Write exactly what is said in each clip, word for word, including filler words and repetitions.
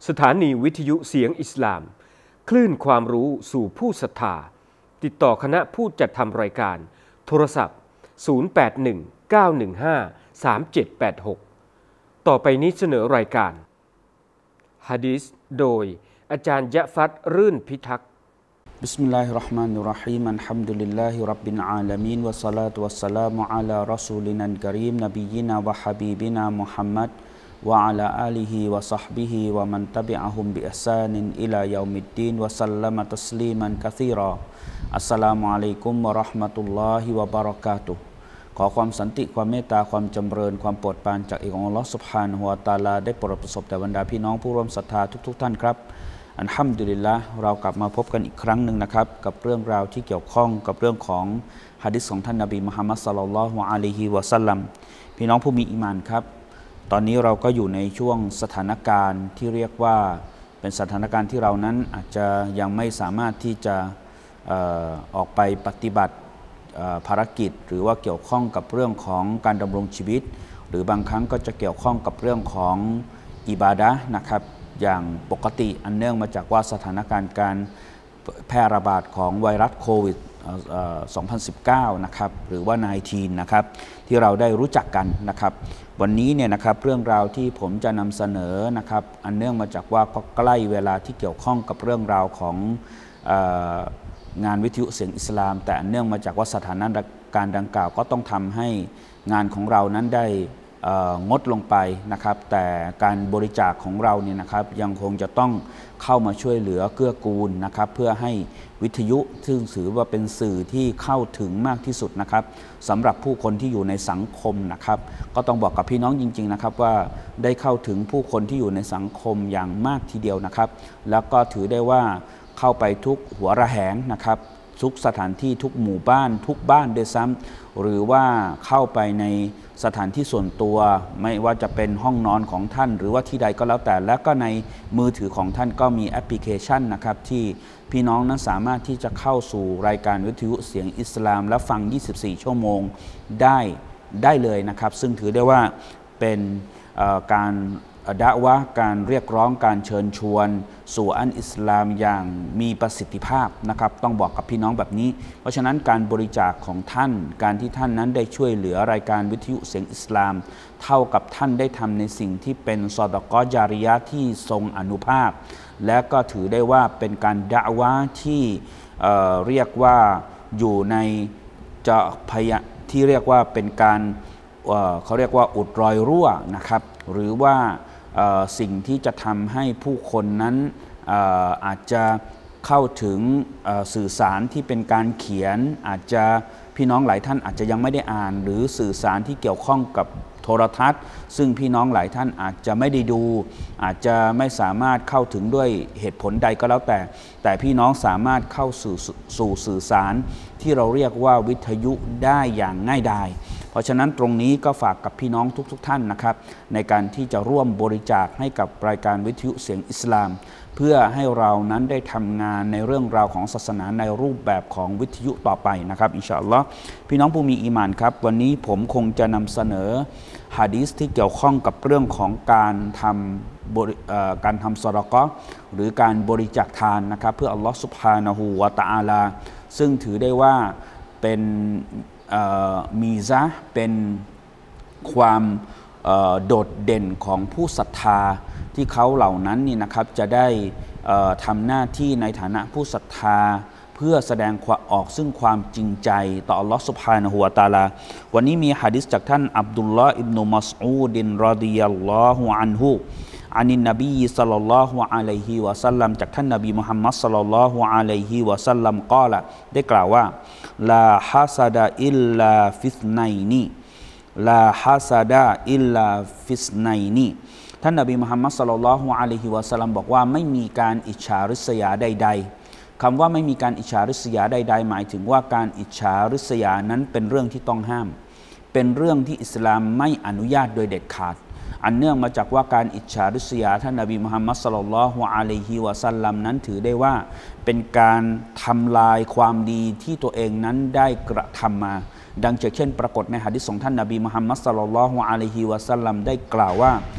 สถานีวิทยุเสียงอิสลามคลื่นความรู้สู่ผู้ศรัทธาติดต่อคณะผู้จัดทำรายการโทรศัพท์ศูนย์ แปด หนึ่ง เก้า หนึ่ง ห้า สาม เจ็ด แปด หกต่อไปนี้เสนอรายการหะดีษโดยอาจารย์ยะฟัดรื่นพิทักษ์บิสมิลลาฮิรเราะห์มานิรเราะฮีมอัลฮัมดุลิลลาฮิร็อบบิลอาลามีนวัสศอลาตุวัสสลามุอะลารอซูลินัลกะรีมนบียินา วะฮะบีบินามุฮัมมัดวะอะลาอาลิฮิวะศ็อฮบิฮิวะมันตะบิอะฮุมบิอิห์ซานินอิลายอมิดดีนวะซัลลัมตัสลีมันกะซีรออัสสลามุอะลัยกุมวะเราะห์มะตุลลอฮิวะบะเราะกาตุฮ์ขอความสันติความเมตตาความจำเริญความโปรดปรานจากเอกองค์อัลเลาะห์ซุบฮานะฮูวะตะอาลาได้โปรดประสบแด่บรรดาพี่น้องผู้ร่วมศรัทธาทุกๆท่านครับอัลฮัมดุลิลละห์เรากลับมาพบกันอีกครั้งหนึ่งนะครับกับเรื่องราวที่เกี่ยวข้องกับเรื่องของหะดีษของท่านนบีมุฮัมมัดศ็อลลัลลอฮุอะลัยฮิวะซัลลัมพี่น้องผู้มีอีหม่านครับตอนนี้เราก็อยู่ในช่วงสถานการณ์ที่เรียกว่าเป็นสถานการณ์ที่เรานั้นอาจจะยังไม่สามารถที่จะเอ่อออกไปปฏิบัติภารกิจหรือว่าเกี่ยวข้องกับเรื่องของการดำรงชีวิตหรือบางครั้งก็จะเกี่ยวข้องกับเรื่องของอิบาดะห์นะครับอย่างปกติอันเนื่องมาจากว่าสถานการณ์การแพร่ระบาดของไวรัสโควิดสองพันสิบเก้านะครับหรือว่า สิบเก้า นะครับที่เราได้รู้จักกันนะครับวันนี้เนี่ยนะครับเรื่องราวที่ผมจะนำเสนอนะครับอันเนื่องมาจากว่าก็ใกล้เวลาที่เกี่ยวข้องกับเรื่องราวของเอ่องานวิทยุเสียงอิสลามแต่อันเนื่องมาจากว่าสถานการณ์ดังกล่าวก็ต้องทำให้งานของเรานั้นได้งดลงไปนะครับแต่การบริจาคของเราเนี่ยนะครับยังคงจะต้องเข้ามาช่วยเหลือเกื้อกูลนะครับเพื่อให้วิทยุซึ่งถือว่าเป็นสื่อที่เข้าถึงมากที่สุดนะครับสำหรับผู้คนที่อยู่ในสังคมนะครับก็ต้องบอกกับพี่น้องจริงๆนะครับว่าได้เข้าถึงผู้คนที่อยู่ในสังคมอย่างมากทีเดียวนะครับแล้วก็ถือได้ว่าเข้าไปทุกหัวระแหงนะครับทุกสถานที่ทุกหมู่บ้านทุกบ้านด้วยซ้ำหรือว่าเข้าไปในสถานที่ส่วนตัวไม่ว่าจะเป็นห้องนอนของท่านหรือว่าที่ใดก็แล้วแต่และก็ในมือถือของท่านก็มีแอปพลิเคชันนะครับที่พี่น้องนั้นสามารถที่จะเข้าสู่รายการวิทยุเสียงอิสลามและฟังยี่สิบสี่ชั่วโมงได้ได้เลยนะครับซึ่งถือได้ว่าเป็นการดะวะห์การเรียกร้องการเชิญชวนสู่อันอิสลามอย่างมีประสิทธิภาพนะครับต้องบอกกับพี่น้องแบบนี้เพราะฉะนั้นการบริจาคของท่านการที่ท่านนั้นได้ช่วยเหลือรายการวิทยุเสียงอิสลามเท่ากับท่านได้ทำในสิ่งที่เป็นซอดะกอฮ์ญาริยะห์ที่ทรงอานุภาพและก็ถือได้ว่าเป็นการดะวะห์ที่ เอ่อ เรียกว่าอยู่ในจะพยะที่เรียกว่าเป็นการเอ่อเขาเรียกว่าอุดรอยรั่วนะครับหรือว่าสิ่งที่จะทำให้ผู้คนนั้นอาจจะเข้าถึงสื่อสารที่เป็นการเขียนอาจจะพี่น้องหลายท่านอาจจะยังไม่ได้อ่านหรือสื่อสารที่เกี่ยวข้องกับโทรทัศน์ซึ่งพี่น้องหลายท่านอาจจะไม่ได้ดูอาจจะไม่สามารถเข้าถึงด้วยเหตุผลใดก็แล้วแต่แต่พี่น้องสามารถเข้าสู่สู่สื่อสารที่เราเรียกว่าวิทยุได้อย่างง่ายดายเพราะฉะนั้นตรงนี้ก็ฝากกับพี่น้องทุกๆ ท, ท่านนะครับในการที่จะร่วมบริจาคให้กับรายการวิทยุเสียงอิสลามเพื่อให้เรานั้นได้ทำงานในเรื่องราวของศาสนาในรูปแบบของวิทยุต่อไปนะครับอินชาอัลลอฮ์พี่น้องผู้มีอีหม่านครับวันนี้ผมคงจะนำเสนอหะดีษที่เกี่ยวข้องกับเรื่องของการทำการทำซอดาเกาะห์หรือการบริจาคทานนะครับเพื่ออัลลอฮ์ซุบฮานะฮูวะตะอาลาซึ่งถือได้ว่าเป็นมีซะห์เป็นความโดดเด่นของผู้ศรัทธาที่เขาเหล่านั้นนี่นะครับจะได้ทำหน้าที่ในฐานะผู้ศรัทธาเพื่อแสดงออกซึ่งความจริงใจต่ออัลลอฮฺซุบฮานะฮูวะตะอาลาวันนี้มีหะดีษจากท่านอับดุลลอฮ์อิบนุมัสอูดรอฎิยัลลอฮุอันฮุอานินนบีศ็อลลัลลอฮุอะลัยฮิวะซัลลัมจากท่านนบีมุฮัมมัดศ็อลลัลลอฮุอะลัยฮิวะซัลลัมกล่าวได้กล่าวว่าลาฮัสดะอิลลาฟิสไนนีลาฮัสดะอิลลาฟิสไนนีท่านนบีมุฮัมมัดศ็อลลัลลอฮุอะลัยฮิวะซัลลัมบอกว่าไม่มีการอิจฉาริษยาใดๆคำว่าไม่มีการอิจฉาริษยาใดๆหมายถึงว่าการอิจฉาริษยานั้นเป็นเรื่องที่ต้องห้ามเป็นเรื่องที่อิสลามไม่อนุญาตโดยเด็ดขาดอันเนื่องมาจากว่าการอิจฉาริษยาท่านนบีมุฮัมมัดศ็อลลัลลอฮุอะลัยฮิวะซัลลัมนั้นถือได้ว่าเป็นการทำลายความดีที่ตัวเองนั้นได้กระทำมาดังเช่นปรากฏในหะดีษของท่านนบีมุฮัมมัดศ็อลลัลลอฮุอะลัยฮิวะซัลลัมได้กล่าวว่า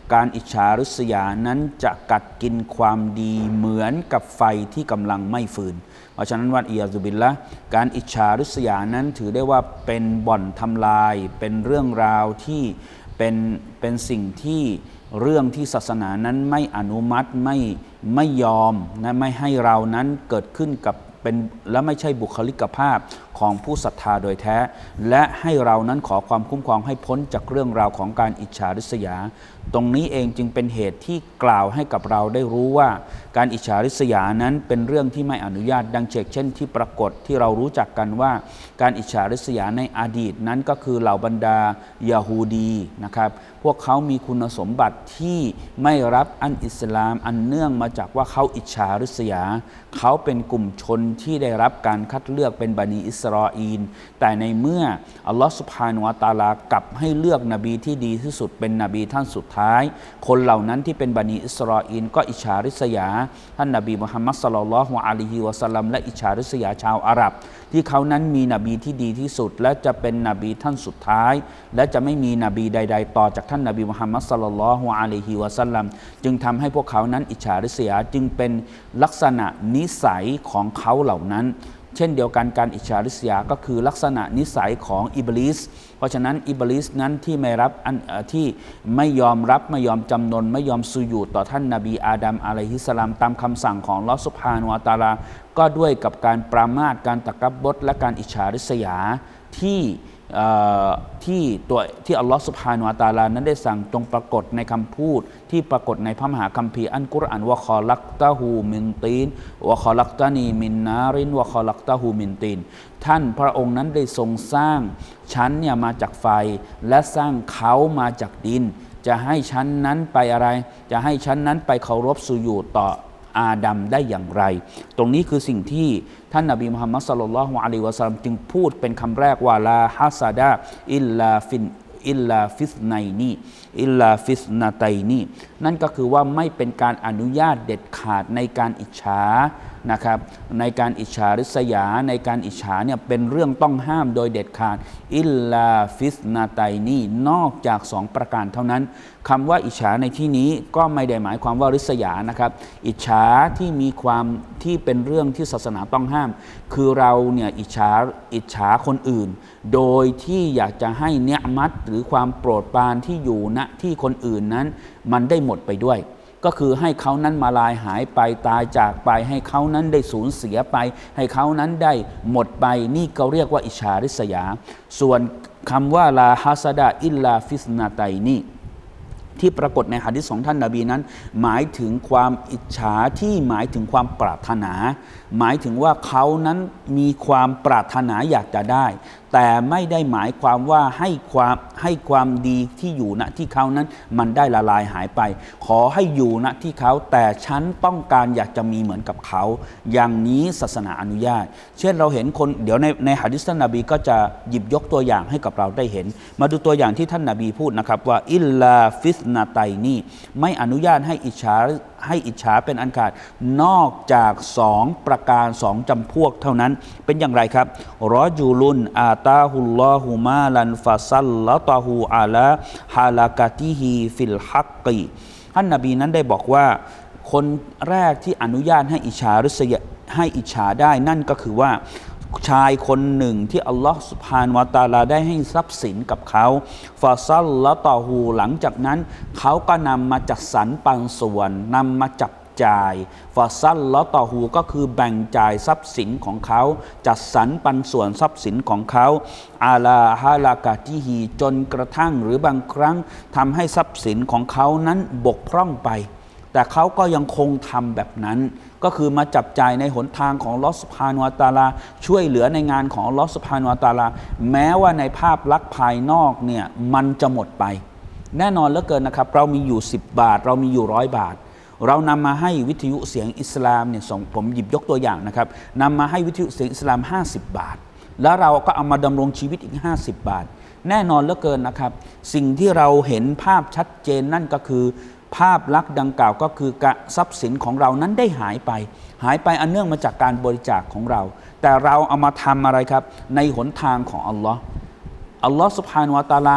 การอิจฉาริษยานั้นจะกัดกินความดีเหมือนกับไฟที่กำลังไหม้ฟืนเพราะฉะนั้นวัดอียาซุบิลละการอิจฉาริษยานั้นถือได้ว่าเป็นบ่อนทำลายเป็นเรื่องราวที่เป็นเป็นสิ่งที่เรื่องที่ศาสนานั้นไม่อนุมัติไม่ไม่ยอมนะไม่ให้เรานั้นเกิดขึ้นกับเป็นและไม่ใช่บุคลิกภาพของผู้ศรัทธาโดยแท้และให้เรานั้นขอความคุ้มครองให้พ้นจากเรื่องราวของการอิจฉาริษยาตรงนี้เองจึงเป็นเหตุที่กล่าวให้กับเราได้รู้ว่าการอิจฉาริษยานั้นเป็นเรื่องที่ไม่อนุญาตดังเช่นที่ปรากฏที่เรารู้จักกันว่าการอิจฉาริษยาในอดีตนั้นก็คือเหล่าบรรดายาฮูดีนะครับพวกเขามีคุณสมบัติที่ไม่รับอันอิสลามอันเนื่องมาจากว่าเขาอิจฉาริษยาเขาเป็นกลุ่มชนที่ได้รับการคัดเลือกเป็นบันิอิสราอีลแต่ในเมื่ออัลลอฮฺซุบฮานะฮูวะตะอาลากลับให้เลือกนบีที่ดีที่สุดเป็นนบีท่านสุดท้ายคนเหล่านั้นที่เป็นบันิอิสราอีลก็อิจฉาริษยาท่านนบีมุฮัมมัดศ็อลลัลลอฮุอะลัยฮิวะซัลลัมและอิจฉาริษยาชาวอาหรับที่เขานั้นมีนบีที่ดีที่สุดและจะเป็นนบีท่านสุดท้ายและจะไม่มีนบีใดๆต่อจากท่านนบีมุฮัมมัดศ็อลลัลลอฮุอะลัยฮิวะซัลลัมจึงทำให้พวกเขานั้นอิจฉาริษยาจึงเป็นลักษณะนิสัยของเขาเหล่านั้นเช่นเดียวกันการอิจฉาริษยาก็คือลักษณะนิสัยของอิบลิสเพราะฉะนั้นอิบลิสนั้นที่ไม่รับอันที่ไม่ยอมรับไม่ยอมจำนนไม่ยอมสุญูดต่อท่านนบีอาดัมอะลัยฮิสสลามตามคำสั่งของอัลเลาะห์ซุบฮานะฮูวะตะอาลาก็ด้วยกับการปรามาสการตะกับบรและการอิจฉาริษยาที่ที่ตัวที่อัลลอฮฺซุบฮานะฮูวะตะอาลานั้นได้สั่งจงปรากฏในคำพูดที่ปรากฏในพระมหาคัมภีร์อัลกุรอานวะคอลักตะฮูมินตีนวะคอลักตะนีมินนารินวะคอลักตะฮูมินตีนท่านพระองค์นั้นได้ทรงสร้างฉันเนี่ยมาจากไฟและสร้างเขามาจากดินจะให้ฉันนั้นไปอะไรจะให้ฉันนั้นไปเคารพสุญูดต่ออาดัมได้อย่างไรตรงนี้คือสิ่งที่ท่านนบีมุฮัมมัดศ็อลลัลลอฮุอะลัยฮิวะซัลลัมจึงพูดเป็นคำแรกว่าลาฮัสดะอิลลาฟินอิลลาฟิสไนนีอิลลาฟิสนาไตนีนั่นก็คือว่าไม่เป็นการอนุญาตเด็ดขาดในการอิจฉานะครับในการอิจฉาริษยาในการอิจฉาเนี่ยเป็นเรื่องต้องห้ามโดยเด็ดขาดอิลลาฟิสนาไตนีนอกจากสองประการเท่านั้นคำว่าอิจฉาในที่นี้ก็ไม่ได้หมายความว่าริษยานะครับอิจฉาที่มีความที่เป็นเรื่องที่ศาสนาต้องห้ามคือเราเนี่ยอิจฉาอิจฉาคนอื่นโดยที่อยากจะให้เนียมัตหรือความโปรดปรานที่อยู่ณที่คนอื่นนั้นมันได้หมดไปด้วยก็คือให้เขานั้นมาลายหายไปตายจากไปให้เขานั้นได้สูญเสียไปให้เขานั้นได้หมดไปนี่ก็เรียกว่าอิจฉาริษยาส่วนคำว่าลาฮัสดะอิลลาฟิสนาไตนีที่ปรากฏในหะดีษของท่านนบีนั้นหมายถึงความอิจฉาที่หมายถึงความปรารถนาหมายถึงว่าเขานั้นมีความปรารถนาอยากจะได้แต่ไม่ได้หมายความว่าให้ความให้ความดีที่อยู่ณที่เขานั้นมันได้ละลายหายไปขอให้อยู่ณที่เขาแต่ฉันต้องการอยากจะมีเหมือนกับเขาอย่างนี้ศาสนาอนุญาตเช่นเราเห็นคนเดี๋ยวในในหะดีษท่านนบีก็จะหยิบยกตัวอย่างให้กับเราได้เห็นมาดูตัวอย่างที่ท่านนบีพูดนะครับว่าอิลลาฟิสนาไตนีไม่อนุญาตให้อิจฉาให้อิจฉาเป็นอันขาดนอกจากสองประการสองจำพวกเท่านั้นเป็นอย่างไรครับรอจูลุนอาตาฮุลลอฮุมาลันฟาซัลละตะฮูอาลาฮาลากาติฮีฟิลฮักกีท่านนบีนั้นได้บอกว่าคนแรกที่อนุญาตให้อิจฉาริษยาให้อิจฉาได้นั่นก็คือว่าชายคนหนึ่งที่อัลลอฮฺซุบฮานะฮูวะตะอาลาได้ให้ทรัพย์สินกับเขาฟาซัลละตอฮูหลังจากนั้นเขาก็นำมาจัดสรรปันส่วนนำมาจับจ่ายฟาซัลละตอฮูก็คือแบ่งจ่ายทรัพย์สินของเขาจัดสรรปันส่วนทรัพย์สินของเขาอาลาฮาลากาติฮีจนกระทั่งหรือบางครั้งทำให้ทรัพย์สินของเขานั้นบกพร่องไปแต่เขาก็ยังคงทำแบบนั้นก็คือมาจับจ่ายในหนทางของอัลเลาะห์ซุบฮานะฮูวะตะอาลาช่วยเหลือในงานของอัลเลาะห์ซุบฮานะฮูวะตะอาลาแม้ว่าในภาพลักษณ์ภายนอกเนี่ยมันจะหมดไปแน่นอนเหลือเกินนะครับเรามีอยู่สิบบาทเรามีอยู่ร้อยบาทเรานำมาให้วิทยุเสียงอิสลามเนี่ยส่งผมหยิบยกตัวอย่างนะครับนำมาให้วิทยุเสียงอิสลามห้าสิบบาทแล้วเราก็เอามาดำรงชีวิตอีกห้าสิบบาทแน่นอนเหลือเกินนะครับสิ่งที่เราเห็นภาพชัดเจนนั่นก็คือภาพลักษณ์ดังกล่าวก็คือทรัพย์สินของเรานั้นได้หายไปหายไปอันเนื่องมาจากการบริจาคของเราแต่เราเอามาทำอะไรครับในหนทางของอัลลอฮ์อัลลอฮ์ซุบฮานะฮูวะตะอาลา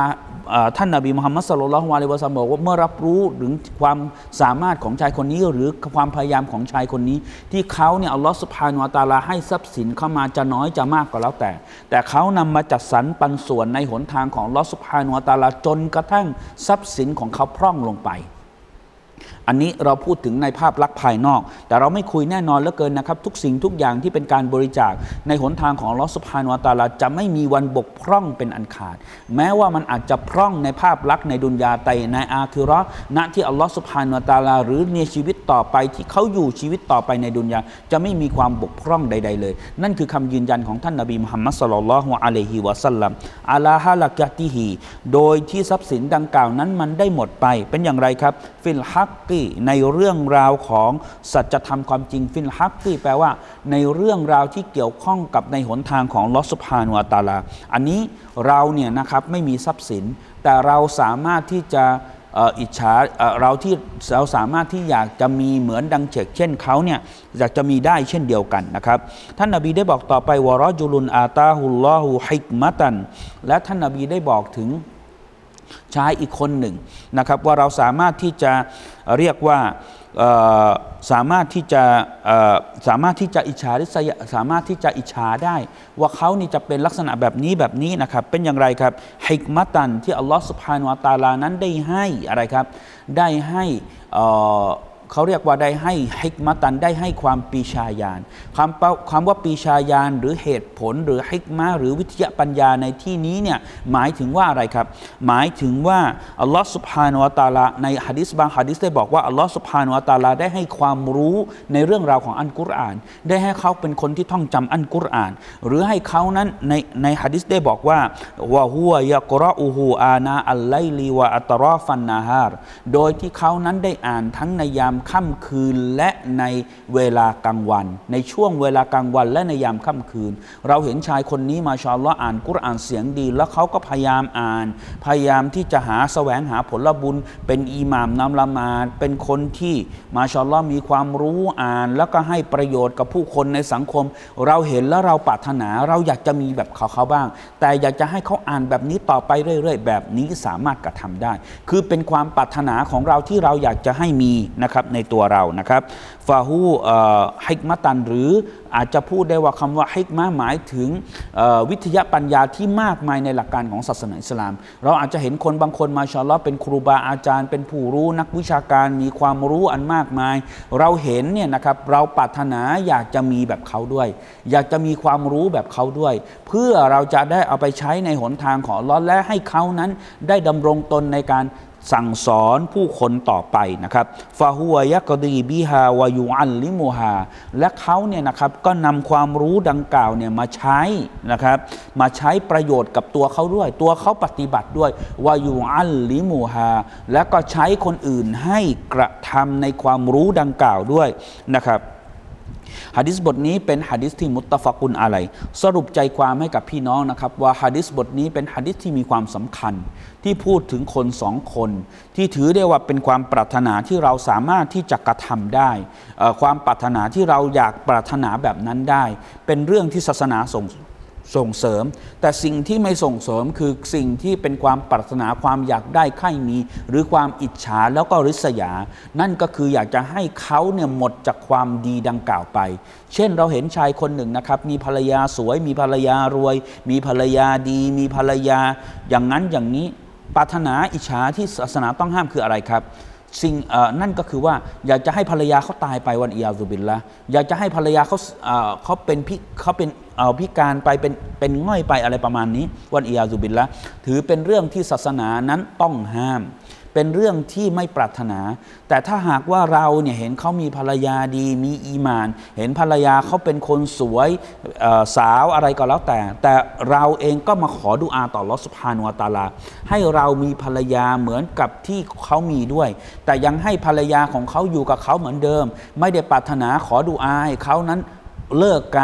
ท่านนบีมุฮัมมัดศ็อลลัลลอฮุอะลัยฮิวะซัลลัมบอกว่าเมื่อรับรู้ถึงความสามารถของชายคนนี้หรือความพยายามของชายคนนี้ที่เขาเนี่ยอัลลอฮฺซุบฮานะฮูวะตะอาลาให้ทรัพย์สินเข้ามาจะน้อยจะมากก็แล้วแต่แต่เขานำมาจัดสรรปันส่วนในหนทางของอัลลอฮฺซุบฮานะฮูวะตะอาลาจนกระทั่งทรัพย์สินของเขาพร่องลงไปอันนี้เราพูดถึงในภาพลักษณ์ภายนอกแต่เราไม่คุยแน่นอนเหลือเกินนะครับทุกสิ่งทุกอย่างที่เป็นการบริจาคในหนทางของอัลเลาะห์ซุบฮานะฮูวะตะอาลาจะไม่มีวันบกพร่องเป็นอันขาดแม้ว่ามันอาจจะพร่องในภาพลักษณ์ในดุนยาแต่ในอาคิเราะห์ณที่อัลเลาะห์ซุบฮานะฮูวะตะอาลาหรือในชีวิตต่อไปที่เขาอยู่ชีวิตต่อไปในดุนยาจะไม่มีความบกพร่องใดๆเลยนั่นคือคำยืนยันของท่านนบีมุฮัมมัดศ็อลลัลลอฮุอะลัยฮิวะซัลลัมอะลาฮะละกะติฮีโดยที่ทรัพย์สินดังกล่าวนั้นมันได้หมดไปเป็นอย่างไรครับฟิลฮักกีในเรื่องราวของสัจธรรมความจริงฟิลฮักกีแปลว่าในเรื่องราวที่เกี่ยวข้องกับในหนทางของอัลเลาะห์ซุบฮานะฮูวะตะอาลาอันนี้เราเนี่ยนะครับไม่มีทรัพย์สินแต่เราสามารถที่จะอิจฉาเราที่เราสามารถที่อยากจะมีเหมือนดังเชกเช่นเขาเนี่ยอยากจะมีได้เช่นเดียวกันนะครับท่านนบีได้บอกต่อไปวะรอจุลุนอาตาฮุลลอฮุฮิกมะตันและท่านนบีได้บอกถึงชายอีกคนหนึ่งนะครับว่าเราสามารถที่จะเรียกว่าสามารถที่จะสามารถที่จะอิจฉาริษยาสามารถที่จะอิจฉาได้ว่าเขานี่จะเป็นลักษณะแบบนี้แบบนี้นะครับเป็นอย่างไรครับฮิกมะตันที่อัลลอฮฺซุบฮานะฮูวะตะอาลานั้นได้ให้อะไรครับได้ให้เขาเรียกว่าได้ให้ฮิกมะตันได้ให้ความปีชาญาณความความว่าปีชาญาณหรือเหตุผลหรือฮิกมะหรือวิทยาปัญญาในที่นี้เนี่ยหมายถึงว่าอะไรครับหมายถึงว่าอัลลอฮฺซุบฮานะฮูวะตะอาลาในหะดีษบางหะดีษได้บอกว่าอัลลอฮฺซุบฮานะฮูวะตะอาลาได้ให้ความรู้ในเรื่องราวของอัลกุรอานได้ให้เขาเป็นคนที่ท่องจำอัลกุรอานหรือให้เขานั้นในในหะดีษได้บอกว่าวะฮุวะยะกรออูฮูอานาอัลไลลิวะอัตรอฟันนาฮาร์โดยที่เขานั้นได้อ่านทั้งในยามค่ำคืนและในเวลากลางวันในช่วงเวลากลางวันและในยามค่ำคืนเราเห็นชายคนนี้มาชาอัลลอฮ์อ่านกุรอานเสียงดีแล้วเขาก็พยายามอ่านพยายามที่จะหาแสวงหาผลบุญเป็นอิหม่ามนำละหมาดเป็นคนที่มาชาอัลลอฮ์มีความรู้อ่านแล้วก็ให้ประโยชน์กับผู้คนในสังคมเราเห็นแล้วเราปรารถนาเราอยากจะมีแบบเขาเขาบ้างแต่อยากจะให้เขาอ่านแบบนี้ต่อไปเรื่อยๆแบบนี้สามารถกระทำได้คือเป็นความปรารถนาของเราที่เราอยากจะให้มีนะครับในตัวเรานะครับฟาฮูฮิกมะตันหรืออาจจะพูดได้ว่าคำว่าฮิกมะหมายถึงวิทยาปัญญาที่มากมายในหลักการของศาสนาอิสลามเราอาจจะเห็นคนบางคนมาชาอัลลอฮ์เป็นครูบาอาจารย์เป็นผู้รู้นักวิชาการมีความรู้อันมากมายเราเห็นเนี่ยนะครับเราปรารถนาอยากจะมีแบบเขาด้วยอยากจะมีความรู้แบบเขาด้วยเพื่อเราจะได้เอาไปใช้ในหนทางของอัลเลาะห์และให้เขานั้นได้ดำรงตนในการสั่งสอนผู้คนต่อไปนะครับฟาฮุวะยะกดีบิฮาวะยูอัลลิมุฮาและเขาเนี่ยนะครับก็นำความรู้ดังกล่าวเนี่ยมาใช้นะครับมาใช้ประโยชน์กับตัวเขาด้วยตัวเขาปฏิบัติด้วยวะยูอัลลิมุฮาและก็ใช้คนอื่นให้กระทำในความรู้ดังกล่าวด้วยนะครับหะดีษบทนี้เป็นหะดีษที่มุตตะฟักุนอะลัยสรุปใจความให้กับพี่น้องนะครับว่าหะดีษบทนี้เป็นหะดีษที่มีความสำคัญที่พูดถึงคนสองคนที่ถือได้ว่าเป็นความปรารถนาที่เราสามารถที่จะกระทำได้ความปรารถนาที่เราอยากปรารถนาแบบนั้นได้เป็นเรื่องที่ศาสนาส่งส่งเสริมแต่สิ่งที่ไม่ส่งเสริมคือสิ่งที่เป็นความปรารถนาความอยากได้ใคร่มีหรือความอิจฉาแล้วก็ริษยานั่นก็คืออยากจะให้เขาเนี่ยหมดจากความดีดังกล่าวไปเช่นเราเห็นชายคนหนึ่งนะครับมีภรรยาสวยมีภรรยารวยมีภรรยาดีมีภรรยาอย่างนั้นอย่างนี้ปรารถนาอิจฉาที่ศาสนาต้องห้ามคืออะไรครับสิ่งนั่นก็คือว่าอยากจะให้ภรรยาเขาตายไปวันอียาซุบิลละอยากจะให้ภรรยาเขาเขาเป็นพิเขาเป็นพิการไปเป็นเป็นง่อยไปอะไรประมาณนี้วันอียาซุบิลละถือเป็นเรื่องที่ศาสนานั้นต้องห้ามเป็นเรื่องที่ไม่ปรารถนาแต่ถ้าหากว่าเราเนี่ยเห็นเขามีภรรยาดีมีอีหม่านเห็นภรรยาเขาเป็นคนสวยสาวอะไรก็แล้วแต่แต่เราเองก็มาขอดุอาต่ออัลเลาะห์ซุบฮานะฮูวะตะอาลาให้เรามีภรรยาเหมือนกับที่เขามีด้วยแต่ยังให้ภรรยาของเขาอยู่กับเขาเหมือนเดิมไม่ได้ปรารถนาขอดุอาให้เขานั้นเลิกกัน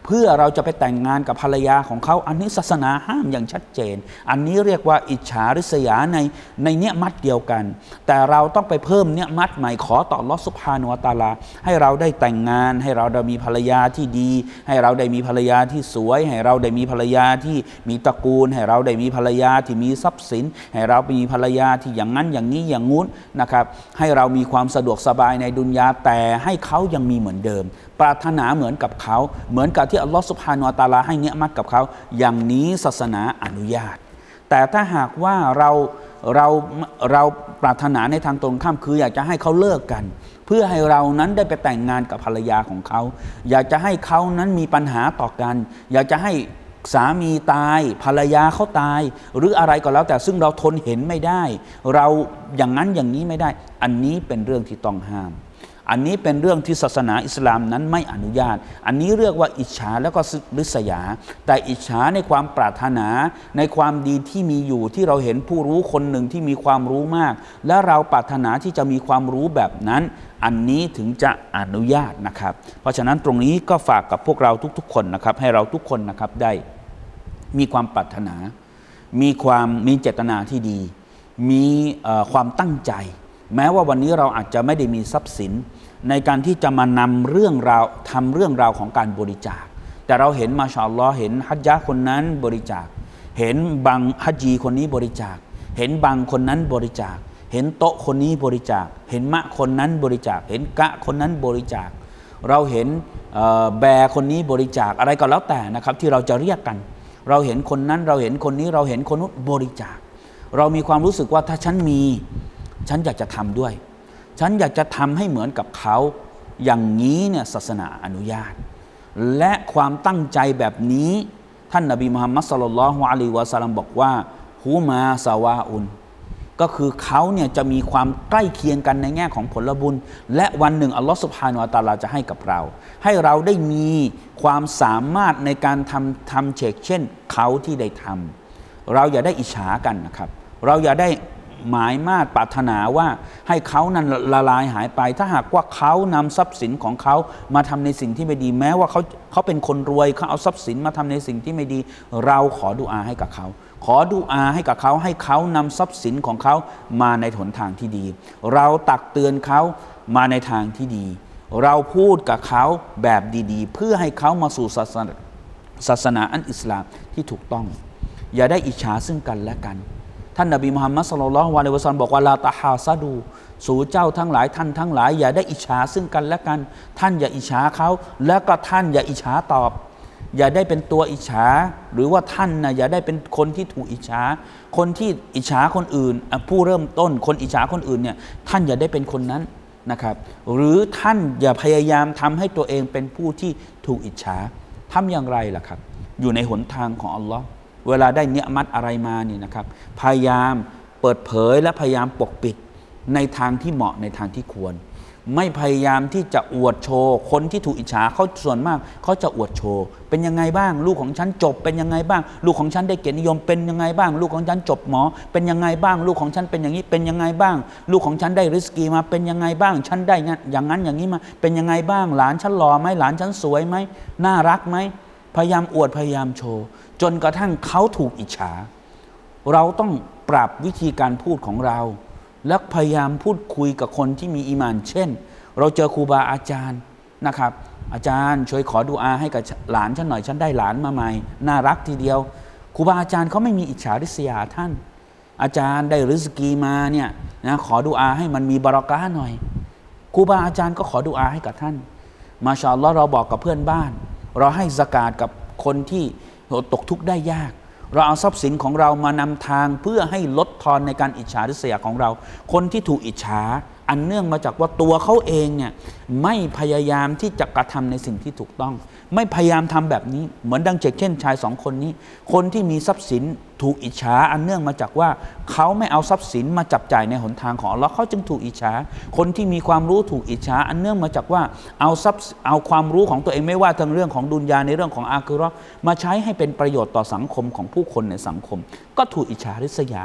เพื่อเราจะไปแต่งงานกับภรรยาของเขาอันนี้ศาสนาห้ามอย่างชัดเจนอันนี้เรียกว่าอิจฉาริษยาในในเนื้อมัดเดียวกันแต่เราต้องไปเพิ่มเนื้อมัดใหม่ขอต่ออัลเลาะห์ซุบฮานะฮูวะตะอาลาให้เราได้แต่งงานให้เราได้มีภรรยาที่ดีให้เราได้มีภรรยาที่สวยให้เราได้มีภรรยาที่มีตระกูลให้เราได้มีภรรยาที่มีทรัพย์สินให้เรามีภรรยาที่อย่างนั้นอย่างนี้อย่างงู้นนะครับให้เรามีความสะดวกสบายในดุนยาแต่ให้เขายังมีเหมือนเดิมปรารถนาเหมือนกับเขาเหมือนกับที่อัลลอฮฺซุบฮานะฮูวะตะอาลาให้เนียมัตกับเขาอย่างนี้ศาสนาอนุญาตแต่ถ้าหากว่าเราเราเราปรารถนาในทางตรงข้ามคืออยากจะให้เขาเลิกกันเพื่อให้เรานั้นได้ไปแต่งงานกับภรรยาของเขาอยากจะให้เขานั้นมีปัญหาต่อกันอยากจะให้สามีตายภรรยาเขาตายหรืออะไรก็แล้วแต่ซึ่งเราทนเห็นไม่ได้เราอย่างนั้นอย่างนี้ไม่ได้อันนี้เป็นเรื่องที่ต้องห้ามอันนี้เป็นเรื่องที่ศาสนาอิสลามนั้นไม่อนุญาตอันนี้เรียกว่าอิจฉาแล้วก็ริษยาแต่อิจฉาในความปรารถนาในความดีที่มีอยู่ที่เราเห็นผู้รู้คนหนึ่งที่มีความรู้มากและเราปรารถนาที่จะมีความรู้แบบนั้นอันนี้ถึงจะอนุญาตนะครับเพราะฉะนั้นตรงนี้ก็ฝากกับพวกเราทุกๆคนนะครับให้เราทุกคนนะครับได้มีความปรารถนามีความมีเจตนาที่ดีมีความตั้งใจแม้ว่าวันนี้เราอาจจะไม่ได้มีทรัพย์สินในการที่จะมานำเรื่องราวทำเรื่องราวของการบริจาคแต่เราเห็นมาชาอัลลอฮ์เห็นฮัจญะคนนั้นบริจาคเห็นบางฮัจญีคนนี้บริจาคเห็นบางคนนั้นบริจาคเห็นโต๊ะคนนี้บริจาคเห็นมะคนนั้นบริจาคเห็นกะคนนั้นบริจาคเราเห็นแบร์คนนี้บริจาคอะไรก็แล้วแต่นะครับที่เราจะเรียกกันเราเห็นคนนั้นเราเห็นคนนี้เราเห็นคนนู้นบริจาคเรามีความรู้สึกว่าถ้าฉันมีฉันอยากจะทำด้วยฉันอยากจะทำให้เหมือนกับเขาอย่างนี้เนี่ยศาสนาอนุญาตและความตั้งใจแบบนี้ท่านนบีมุฮัมมัดศ็อลลัลลอฮุอะลัยฮิวะซัลลัมบอกว่าฮูมาซาวาอุนก็คือเขาเนี่ยจะมีความใกล้เคียงกันในแง่ของผลบุญและวันหนึ่งอัลลอฮฺซุบฮานะฮูวะตะอาลาจะให้กับเราให้เราได้มีความสามารถในการทำทำเช่นเช่นเขาที่ได้ทำเราอย่าได้อิจฉากันนะครับเราอย่าได้หมายมาดปรารถนาว่าให้เขานั้นละลายหายไปถ้าหากว่าเขานำทรัพย์สินของเขามาทำในสิ่งที่ไม่ดีแม้ว่าเขาเขาเป็นคนรวยเขาเอาทรัพย์สินมาทำในสิ่งที่ไม่ดีเราขอดุอาให้กับเขาขอดุอาให้กับเขาให้เขานำทรัพย์สินของเขามาในหนทางที่ดีเราตักเตือนเขามาในทางที่ดีเราพูดกับเขาแบบดีๆเพื่อให้เขามาสู่ศาสนาศาสนาอันอิสลามที่ถูกต้องอย่าได้อิจฉาซึ่งกันและกันท่านนบีมุฮัมมัดศ็อลลัลลอฮุอะลัยฮิวะซัลลัมบอกว่าลาตะฮาซะดูสู่เจ้าทั้งหลายท่านทั้งหลายอย่าได้อิจฉาซึ่งกันและกันท่านอย่าอิจฉาเขาแล้วก็ท่านอย่าอิจฉาตอบอย่าได้เป็นตัวอิจฉาหรือว่าท่านนะอย่าได้เป็นคนที่ถูกอิจฉาคนที่อิจฉาคนอื่นผู้เริ่มต้นคนอิจฉาคนอื่นเนี่ยท่านอย่าได้เป็นคนนั้นนะครับหรือท่านอย่าพยายามทำให้ตัวเองเป็นผู้ที่ถูกอิจฉาทำอย่างไรล่ะครับอยู่ในหนทางของอัลลอฮ์เวลาได้เนียมัตอะไรมาเนี่ยนะครับพยายามเปิดเผยและพยายามปกปิดในทางที่เหมาะในทางที่ควรไม่พยายามที่จะอวดโชว์คนที่ถูกอิจฉาเขาส่วนมากเขาจะอวดโชว์เป็นยังไงบ้างลูกของฉันจบเป็นยังไงบ้างลูกของฉันได้เกียรตินิยมเป็นยังไงบ้างลูกของฉันจบหมอเป็นยังไงบ้างลูกของฉันเป็นอย่างนี้เป็นยังไงบ้างลูกของฉันได้ริสกีมาเป็นยังไงบ้างฉันได้อย่างนั้นอย่างนี้มาเป็นยังไงบ้างหลานฉันหล่อไหมหลานฉันสวยไหมน่ารักไหมพยายามอวดพยายามโชว์จนกระทั่งเขาถูกอิจฉาเราต้องปรับวิธีการพูดของเราและพยายามพูดคุยกับคนที่มีอีหม่านเช่นเราเจอครูบาอาจารย์นะครับอาจารย์ช่วยขอดุอาให้กับหลานฉันหน่อยฉันได้หลานมาใหม่น่ารักทีเดียวครูบาอาจารย์เขาไม่มีอิจฉาริษยาท่านอาจารย์ได้ริสกีมาเนี่ยนะขอดุอาให้มันมีบารอกะห์หน่อยครูบาอาจารย์ก็ขอดุอาให้กับท่านมาชาอัลลอฮ์เราบอกกับเพื่อนบ้านเราให้ซะกาตกับคนที่ตกทุกข์ได้ยากเราเอาทรัพย์สินของเรามานำทางเพื่อให้ลดทอนในการอิจฉาริษยาของเราคนที่ถูกอิจฉาอันเนื่องมาจากว่าตัวเขาเองเนี่ยไม่พยายามที่จะกระทำในสิ่งที่ถูกต้องไม่พยายามทำแบบนี้เหมือนดังเช่นชายสองคนนี้คนที่มีทรัพย์สินถูกอิจฉาอันเนื่องมาจากว่าเขาไม่เอาทรัพย์สินมาจับจ่ายในหนทางของอัลเลาะห์เขาจึงถูกอิจฉาคนที่มีความรู้ถูกอิจฉาอันเนื่องมาจากว่าเอาทรัพย์เอาความรู้ของตัวเองไม่ว่าทั้งเรื่องของดุนยาในเรื่องของอาคิเราะห์มาใช้ให้เป็นประโยชน์ต่อสังคมของผู้คนในสังคมก็ถูกอิจฉาริษยา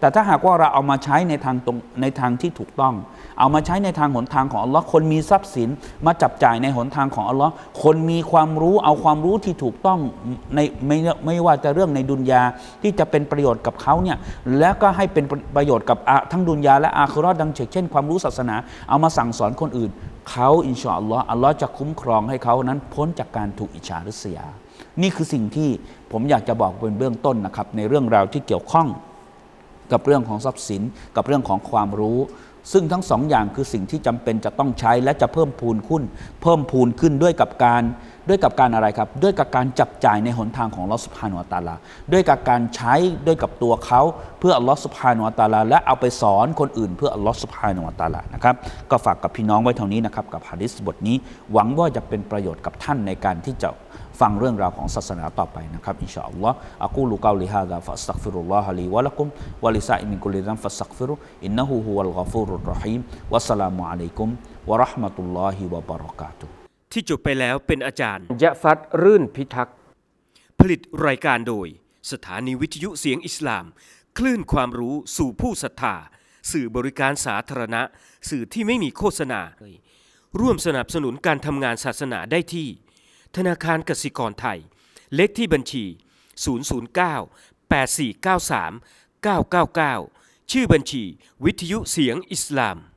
แต่ถ้าหากว่าเราเอามาใช้ในทางตรงในทางที่ถูกต้องเอามาใช้ในทางหนทางของอัลลอฮ์คนมีทรัพย์สินมาจับจ่ายในหนทางของอัลลอฮ์คนมีความรู้เอาความรู้ที่ถูกต้องในไม่ไม่ว่าจะเรื่องในดุนยาที่จะเป็นประโยชน์กับเขาเนี่ยแล้วก็ให้เป็นประโยชน์กับทั้งดุนยาและอาคิเราะห์ดังเช่นความรู้ศาสนาเอามาสั่งสอนคนอื่นเขาอินชาอัลลอฮ์อัลลอฮ์จะคุ้มครองให้เขานั้นพ้นจากการถูกอิจฉาริษยานี่คือสิ่งที่ผมอยากจะบอกเป็นเบื้องต้นนะครับในเรื่องราวที่เกี่ยวข้องกับเรื่องของทรัพย์สินกับเรื่องของความรู้ซึ่งทั้งสองอย่างคือสิ่งที่จำเป็นจะต้องใช้และจะเพิ่มพูนขึ้นเพิ่มพูนขึ้นด้วยกับการด้วยกับการอะไรครับด้วยกับการจับจ่ายในหนทางของอัลลอฮฺซุบฮานะฮูวะตะอาลาด้วยกับการใช้ด้วยกับตัวเขาเพื่ออัลลอฮฺซุบฮานะฮูวะตะอาลาและเอาไปสอนคนอื่นเพื่ออัลลอฮฺซุบฮานะฮูวะตะอาลานะครับก็ฝากกับพี่น้องไว้เท่านี้นะครับกับหะดีษบทนี้หวังว่าจะเป็นประโยชน์กับท่านในการที่จะฟังเรื่องราวของศาสนาต่อไปนะครับอินชาอัลลอฮ์อะกูลุกอลิฮาซาฟัสตัฆฟิรุลลอฮะลีวะละกุมวะลิซาอิมินกุลิซัมฟัสตัฆฟิรุอินนะฮูฮุวัลฆอฟูรุรเราะฮีมวัสสลามุอะลัยกุมวะเราะห์มะตุลลอฮิวะบะเราะกาตุฮ์ที่จบไปแล้วเป็นอาจารย์ยะฟัดรื่นพิทักษ์ผลิตรายการโดยสถานีวิทยุเสียงอิสลามคลื่นความรู้สู่ผู้ศรัทธาสื่อบริการสาธารณะสื่อที่ไม่มีโฆษณาร่วมสนับสนุนการทำงานศาสนาได้ที่ธนาคารกสิกรไทยเลขที่บัญชีศูนย์ ศูนย์ เก้า แปด สี่ เก้า สาม เก้า เก้า เก้าชื่อบัญชีวิทยุเสียงอิสลาม